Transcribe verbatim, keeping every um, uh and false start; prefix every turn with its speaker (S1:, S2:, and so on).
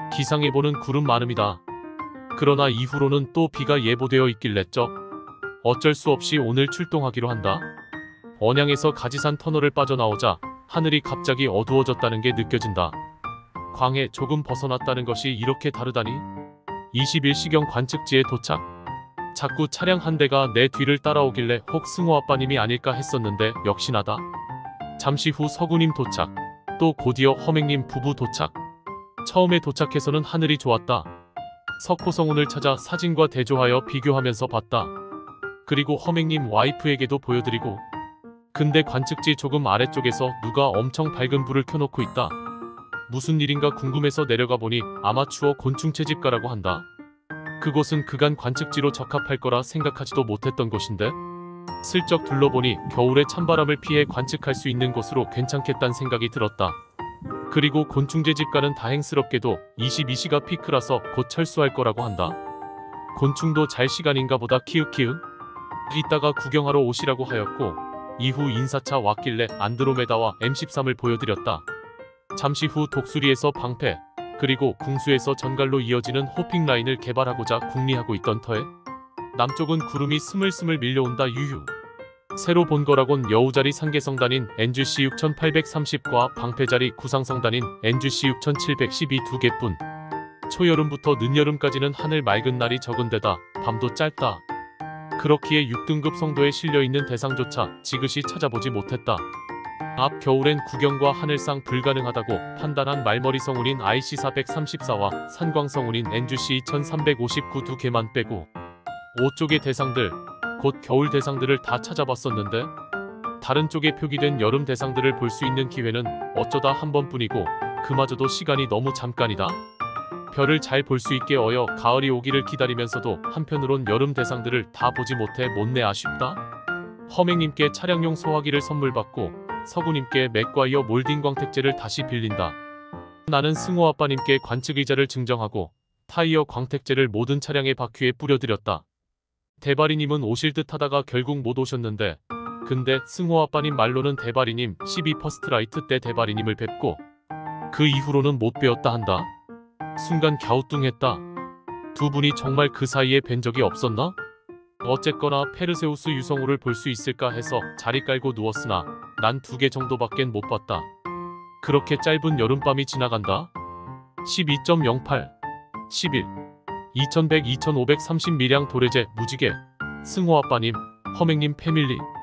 S1: 기상예보는 구름 많음이다. 그러나 이후로는 또 비가 예보되어 있길래 쩍 어쩔 수 없이 오늘 출동하기로 한다. 언양에서 가지산 터널을 빠져나오자 하늘이 갑자기 어두워졌다는 게 느껴진다. 광해 조금 벗어났다는 것이 이렇게 다르다니. 이십일 시경 관측지에 도착. 자꾸 차량 한 대가 내 뒤를 따라오길래 혹 승호 아빠님이 아닐까 했었는데 역시나다. 잠시 후 서구님 도착. 또 곧이어 허맹님 부부 도착. 처음에 도착해서는 하늘이 좋았다. 석호성운을 찾아 사진과 대조하여 비교하면서 봤다. 그리고 허맹님 와이프에게도 보여드리고. 근데 관측지 조금 아래쪽에서 누가 엄청 밝은 불을 켜놓고 있다. 무슨 일인가 궁금해서 내려가 보니 아마추어 곤충 채집가라고 한다. 그곳은 그간 관측지로 적합할 거라 생각하지도 못했던 곳인데 슬쩍 둘러보니 겨울에 찬바람을 피해 관측할 수 있는 곳으로 괜찮겠다는 생각이 들었다. 그리고 곤충 채집가는 다행스럽게도 이십이 시가 피크라서 곧 철수할 거라고 한다. 곤충도 잘 시간인가 보다 키읔키읔. 이따가 구경하러 오시라고 하였고 이후 인사차 왔길래 안드로메다와 엠 십삼을 보여드렸다. 잠시 후 독수리에서 방패, 그리고 궁수에서 전갈로 이어지는 호핑 라인을 개발하고자 궁리하고 있던 터에 남쪽은 구름이 스물스물 밀려온다. 유유. 새로 본 거라곤 여우자리 상계성단인 엔지씨 육천팔백삼십과 방패자리 구상성단인 엔지씨 육천칠백십이 두 개뿐. 초여름부터 늦여름까지는 하늘 맑은 날이 적은데다 밤도 짧다. 그렇기에 육 등급 성도에 실려있는 대상조차 지그시 찾아보지 못했다. 앞 겨울엔 구경과 하늘상 불가능하다고 판단한 말머리 성운인 아이씨 사백삼십사와 산광 성운인 엔지씨 이천삼백오십구 두 개만 빼고 오 쪽의 대상들, 곧 겨울 대상들을 다 찾아봤었는데 다른 쪽에 표기된 여름 대상들을 볼 수 있는 기회는 어쩌다 한 번뿐이고 그마저도 시간이 너무 잠깐이다. 별을 잘 볼 수 있게 어여 가을이 오기를 기다리면서도 한편으론 여름 대상들을 다 보지 못해 못내 아쉽다. 허맹님께 차량용 소화기를 선물 받고 서구님께 맥과이어 몰딩 광택제를 다시 빌린다. 나는 승호 아빠님께 관측 의자를 증정하고 타이어 광택제를 모든 차량의 바퀴에 뿌려드렸다. 대바리님은 오실 듯 하다가 결국 못 오셨는데 근데 승호 아빠님 말로는 대바리님 십이 퍼스트라이트 때 대바리님을 뵙고 그 이후로는 못 뵈었다 한다. 순간 갸우뚱했다. 두 분이 정말 그 사이에 뵌 적이 없었나? 어쨌거나 페르세우스 유성우를 볼 수 있을까 해서 자리 깔고 누웠으나 난 두 개 정도밖엔 못 봤다. 그렇게 짧은 여름밤이 지나간다. 십이 점 영팔, 십일, 이천백, 이천오백삼십 미량 도래제 무지개, 승호 아빠님, 허맹님 패밀리.